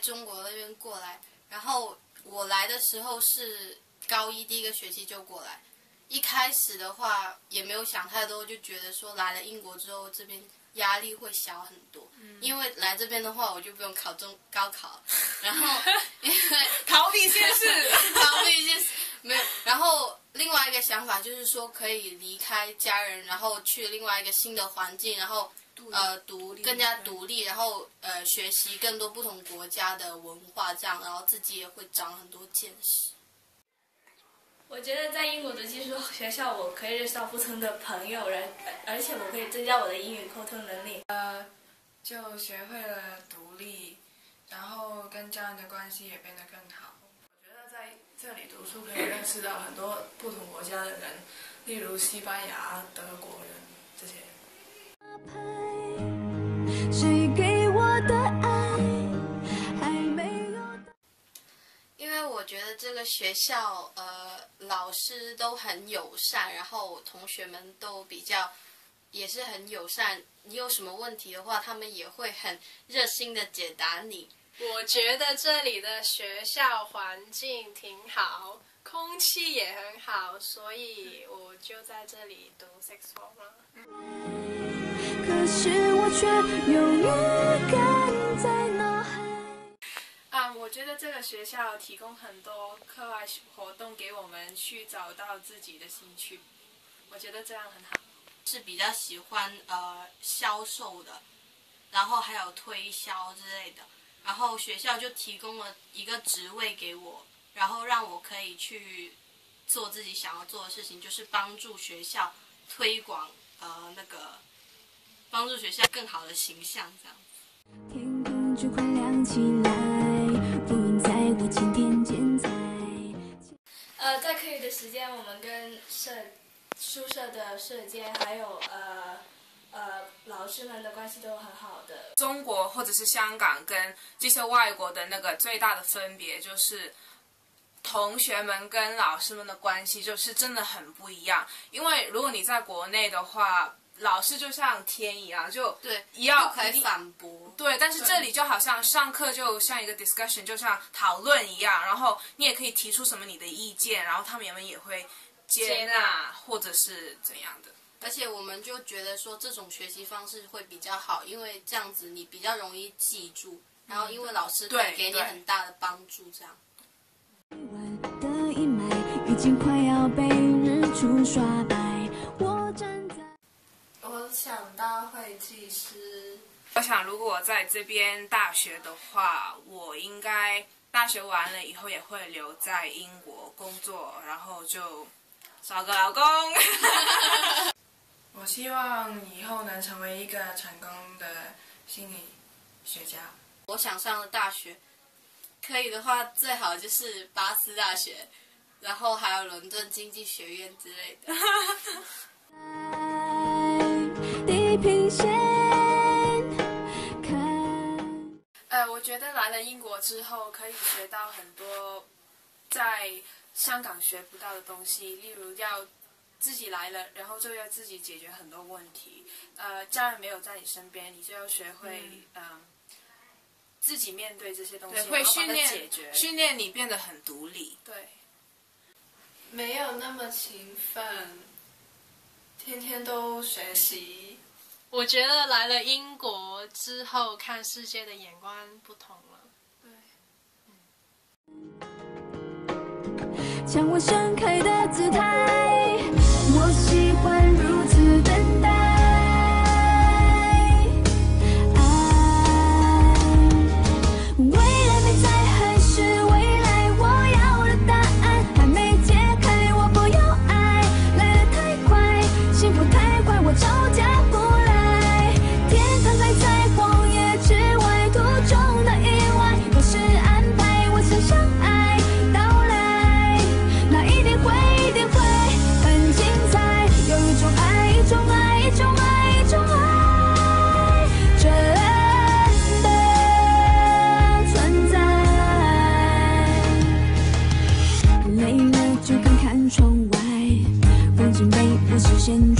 中国那边过来，然后我来的时候是高一第一个学期就过来。一开始的话也没有想太多，就觉得说来了英国之后这边压力会小很多，因为来这边的话我就不用考高考，然后因为逃避现实， 没有。然后另外一个想法就是说可以离开家人，然后去另外一个新的环境，然后更加独立，然后学习更多不同国家的文化，这样，然后自己也会长很多见识。 我觉得在英国的寄宿学校，我可以认识到不同的朋友，而且我可以增加我的英语沟通能力。 就学会了独立，然后跟家人的关系也变得更好。我觉得在这里读书可以认识到很多不同国家的人，例如西班牙、德国人这些。 谁给我的爱还没有。 因为我觉得这个学校老师都很友善，然后同学们都也是很友善，你有什么问题的话他们也会很热心的解答你。 我觉得这里的学校环境挺好，空气也很好，所以我就在这里读 Sixth Form 了。 可是我却有预感在脑海。 我觉得这个学校提供很多课外活动给我们去找到自己的兴趣，我觉得这样很好。 是比较喜欢销售的，然后还有推销之类的，然后学校就提供了一个职位给我，然后让我可以去做自己想要做的事情，就是帮助学校推广帮助学校更好的形象这样。 天空就快亮起来，浮云在我前天剪裁。 在课余的时间，我们跟宿舍的舍监还有老师们的关系都很好的。 中国或者是香港跟这些外国的那个最大的分别就是同学们跟老师们的关系就是真的很不一样。因为如果你在国内的话，老师就像天一样，就对， 要不可以反驳。 对，但是这里就好像上课就像一个 discussion， 就像讨论一样，然后你也可以提出什么你的意见，然后他们也会接纳或者是怎样的。 而且我们就觉得说这种学习方式会比较好，因为这样子你比较容易记住，然后因为老师可以给你很大的帮助，这样。 的阴霾已经快要被日出刷白，我站在。 我想当会计师。 我想如果我在这边大学的话，我应该大学完了以后也会留在英国工作，然后就找个老公。我希望以后能成为一个成功的心理学家。 我想上的大学，可以的话最好就是巴斯大学，然后还有伦敦经济学院之类的。 地平线我觉得来了英国之后可以学到很多在香港学不到的东西，例如要自己来了，然后就要自己解决很多问题。家人没有在你身边，你就要学会自己面对这些东西，会训练你变得很独立。对， 没有那么勤奋，天天都学习。我觉得来了英国之后，看世界的眼光不同了。 对，向我盛开的姿态，我喜欢如此等待。未来没在，还是未来？我要的答案还没解开，我不要爱，来得太快，幸福太快，我招架不来。天堂还在荒野之外，途中的意外都是安排，我曾相爱到来，那一定会很精彩。有一种爱，一种爱，一种爱，一种爱，真的存在。累了就看看窗外，风景被我视线